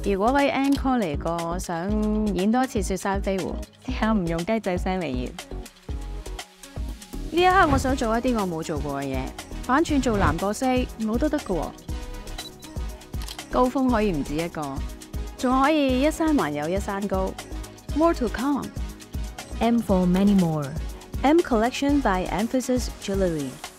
如果位 encore 嚟過，想演多次雪山飛狐，試下唔用雞仔聲嚟演。呢一刻我想做一啲我冇做過嘅嘢，反轉做男角色我都得㗎喎。高峰可以唔止一個，仲可以一山還有一山高。More to come. M for many more. M collection by EMPHASIS Jewelry.